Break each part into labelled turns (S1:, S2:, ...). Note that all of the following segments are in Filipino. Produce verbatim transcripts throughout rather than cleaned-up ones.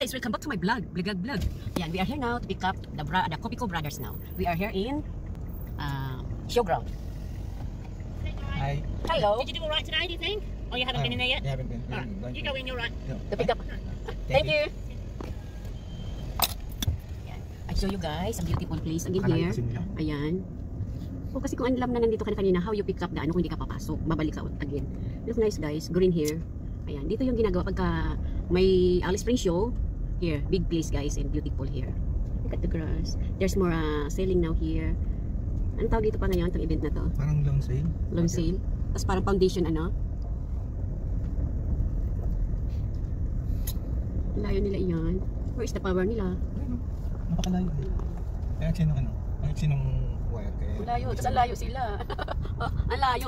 S1: Guys, welcome back to my vlog, vlog, vlog. Yan, we are here now to pick up the, bra the Kopiko brothers now. We are here in uh, showground.
S2: Hi.
S1: Hello.
S3: Did you do all right today, do you think? Or you haven't
S2: uh,
S3: been in there yet?
S2: You haven't been.
S3: Right.
S2: Right.
S3: You go in, you're right.
S2: No.
S1: The pick up.
S2: Thank,
S1: Thank you.
S2: you.
S1: Yan. I show you guys a beautiful place again
S2: Akala
S1: here.
S2: kasi nila.
S1: Ayan. O kasi kung alam na nandito ka na kanina, how you pick up the ano kung hindi ka papasok, babalik ka again. Look nice guys, green here. Ayan, dito yung ginagawa pagka may Alice Spring show. Here, big place guys and beautiful here. Look at the grass. There's more uh, selling now here. Anong tawag dito pa ngayon, itong event na to?
S2: Parang long sale.
S1: Long sale. Tapos parang foundation ano. Layo nila iyan. Where is the power nila?
S2: Ayun, napakalayo. Kaya sinong ano? Ang sinong wire kaya?
S1: Layo, tapos ang layo sila. Oh, ang layo.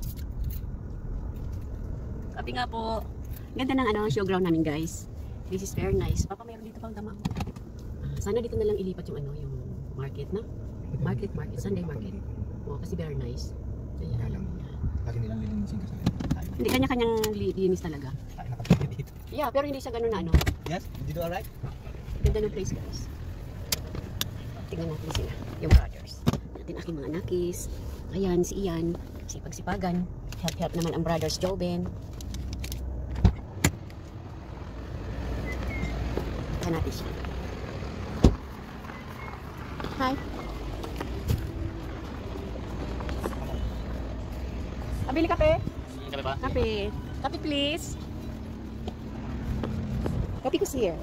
S1: Sabi nga po, ganda ng ano, showground namin guys. This is very nice. Papa, mayroon dito pang dama. Sana dito na lang ilipat yung ano, yung market na. Market, market, Sunday market. Oh, kasi very nice. Ayan.
S2: Alam. Lagi nilang lilinisin kasi.
S1: Hindi kanya-kanyang linis talaga.
S2: Tayo nakapagod dito.
S1: Yeah, pero hindi siya ganun na ano.
S2: Yes? Did you do alright?
S1: Ganda ng place guys. Tingnan natin sila, yung brothers. Natin aking mga nakis. Ayan, si Ian. Sipag-sipagan. Help-help naman ang brothers Joben. Tingnan natin siya. Hi. Abili kape?
S3: Kape ba?
S1: Kape. Kape please. Kape ko here.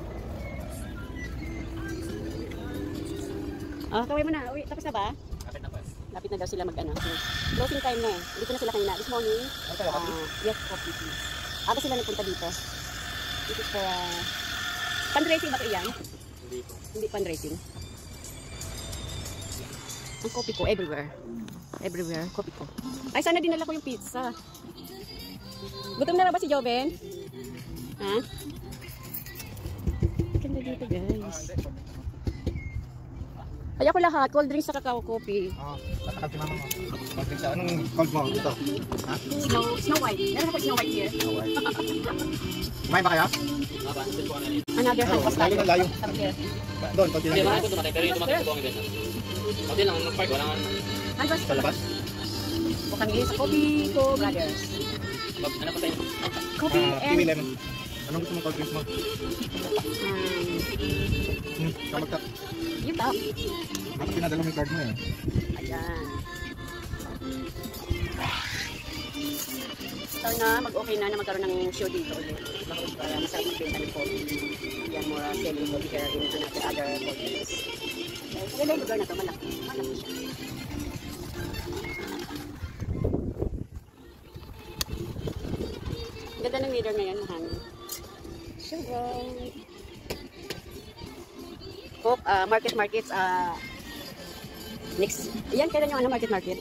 S1: Ah, kaway mo na. Uy, tapos na ba?
S3: Kapit na pa.
S1: Lapit na daw sila mag ano. Closing time na eh. Dito na sila kanina. This morning. Uh, yes, coffee please. Aga sila nagpunta dito. This is for uh, fundraising ba ito yan?
S3: Hindi po.
S1: Hindi fundraising. Ang coffee ko everywhere. Everywhere, coffee ko. Ay, sana dinala ko yung pizza. Gutom na na ba si Joven? Ha? Ganda dito guys. Ay, ako lahat. Cold drinks sa kakao coffee.
S2: Oo. Tatakal si mama mo. Cold drinks. Anong cold mo dito? Ha?
S1: Snow, Snow White. Meron ako Snow White here.
S2: Kumain ba kayo?
S3: Aba, sila po kami.
S1: Another hand was
S2: layo na layo.
S1: Up there.
S2: Doon, konti
S3: Hindi,
S2: lang.
S3: marami ko tumatay, pero yung tumatay sa buong event na. Konti lang, nung park, wala nga.
S1: Hand was
S2: Sa labas?
S1: po kami sa coffee ko, brothers.
S3: Ano pa tayo?
S1: Coffee
S2: Ah,
S1: and
S2: kiwi lemon. Anong gusto mong cold drinks mo?
S1: um,
S2: Hmm, kamagtap.
S1: yung top.
S2: Bakit pinadala mo yung card mo eh?
S1: Ayan. So na, mag-okay na na magkaroon ng show dito ulit. Bakit para masarap magbenta ng coffee. Yan, more uh, selling coffee here in another other coffees. Okay, maganda yung lugar na to, malaki. Malaki siya. Ganda ng leader ngayon, mahangin. So, right. Hope, uh, market markets, uh, next. Ayan, kailan yung ano, market market?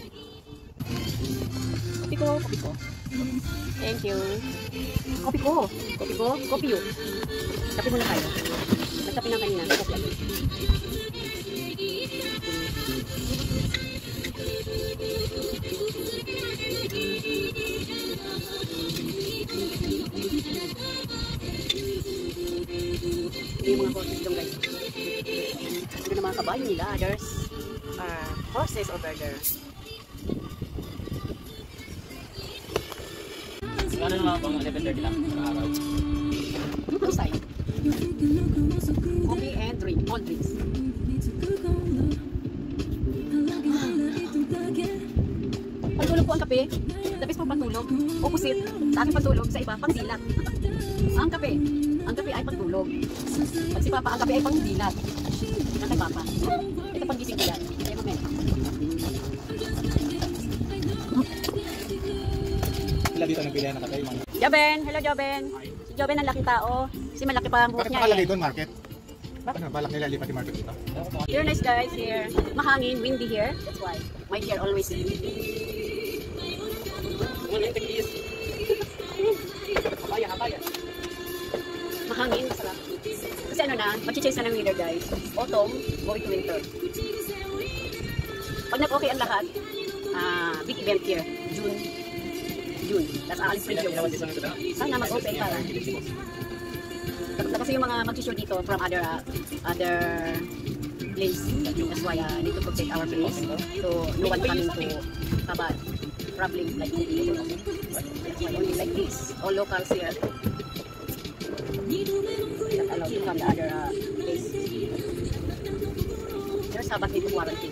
S1: Kopi ko, kopi ko. Thank you. Kopi ko. Kopi ko, kopi yun. Kapi muna tayo. Nagkapi na kanina. Kopi lang. Yung mga horses dong guys. Ito na mga kabayo nila. There's uh, horses over there.
S3: Ano naman pang eleven thirty lang? Nakakaw.
S1: Look outside. Coffee and drink. All drinks. Pagtulog po ang kape. Tapos po pagtulog. Opposite. Sa aking pagtulog, sa iba, pangdilat. Ang kape. Ang kape ay pagtulog. Pag si Papa, ang kape ay pangdilat. Ang kay Papa. Ito pang-gising ko yan. Kaya mamaya.
S2: Sila dito nagpili na kape.
S1: Joben! Hello, Joben! Si Joben ang laking tao. Si malaki pa ang buhok
S2: Bakit
S1: niya
S2: nakalagay
S1: eh.
S2: doon market? Ano, balak nila lipat yung market dito?
S1: Very nice guys here. Mahangin, windy here. That's why. My hair always windy.
S3: Wala yung tagis.
S1: Kabaya, kabaya. Mahangin, masarap. Kasi ano na, mag-change na ng weather guys. Autumn, going to winter. Pag nag-okay ang lahat, uh, big event here. June. June. Tapos aalis rin yung. Sana mag-open para. Kasi yung mga mag-shoot dito from other uh, other place. That's why uh, need to protect our place. So no one coming to have a problem like this. That's why only like this. All locals here. Not allowed to come to other uh, place. There's Sabbath need to quarantine.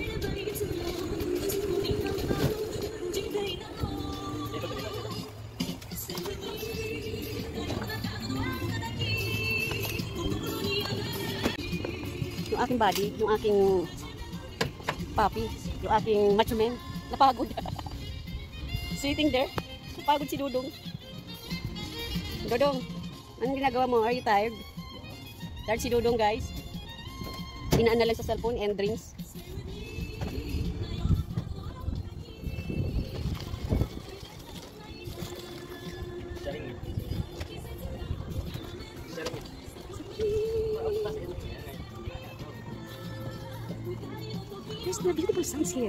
S1: Yung aking body, yung aking papi, yung aking macho man, napagod. Sitting there, napagod si Dudong. Dudong, anong ginagawa mo? Are you tired? Tired si Dudong, guys. Inaan na lang sa cellphone and drinks. There's the beautiful suns here.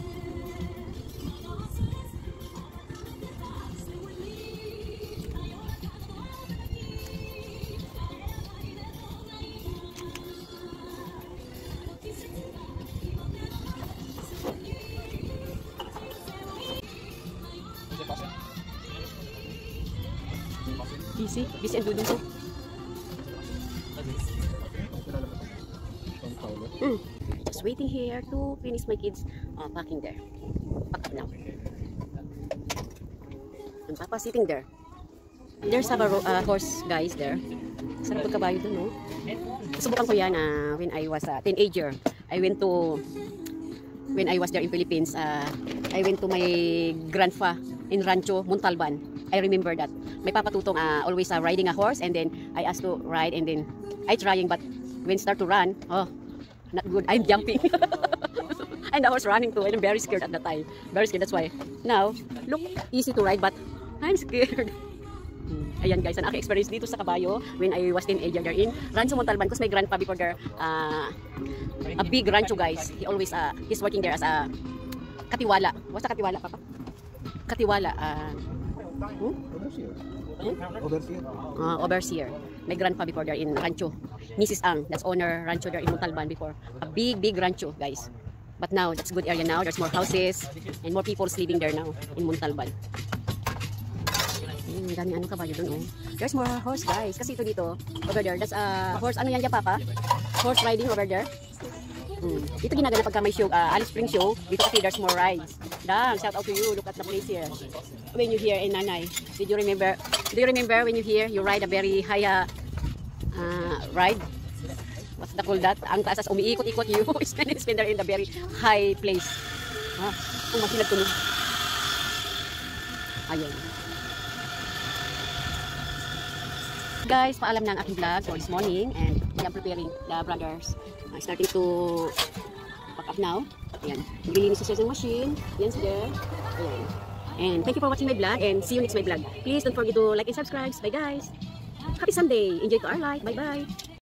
S1: Busy, busy ang Dudong ko. Mm. Just waiting here to finish my kids uh, packing there. Pack up now. And Papa sitting there. There's a uh, horse guys there. Sarap magkabayo dun, no? Subukan ko yan uh, when I was a uh, teenager. I went to, when I was there in Philippines, uh, I went to my grandpa in Rancho, Montalban. I remember that. May papatutong uh, always uh, riding a horse, and then I asked to ride, and then I trying, but when start to run, oh, not good. I'm jumping. And I was running too, and I'm very scared at that time. Very scared, that's why. Now, look, easy to ride, but I'm scared. Ayan guys, ang aking experience dito sa kabayo when I was teenager there in Rancho Montalban, because my grandpa before there, uh, a big rancho guys. He always, uh, he's working there as a katiwala. What's a katiwala, Papa? Katiwala. Uh, hmm? Hmm?
S2: Overseer.
S1: Uh, overseer. My grandpa before there in Rancho. Missus Ang, that's owner rancho there in Montalban before. A big, big rancho guys. But now, that's a good area now. There's more houses and more people living there now in Montalban. Hmm, dami ano kabayo dun, oh. There's more horse guys. Kasi ito dito, over there, that's a uh, horse, ano yan dyan, Papa? Horse riding over there. Hmm. Dito ginagana pagka may show, uh, Alice Spring show. Dito kasi there's more rides. Dang, shout out to you. Look at the place here. When you hear in Nanay, did you remember? Do you remember when you hear you ride a very high uh, uh, ride? What's the call that? Ang taas as umiikot-ikot you. Spend spender in the very high place. Ah, kung masinag tunog. Ayun. Guys, paalam na ang aking vlog for this morning, and I am preparing the brothers. Uh, starting to pack up now. Ayan. Naglilinis sa machine. Yan sila. Ayan. And thank you for watching my vlog, and see you next my vlog. Please don't forget to like and subscribe. Bye guys. Happy Sunday. Enjoy to our life. Bye bye.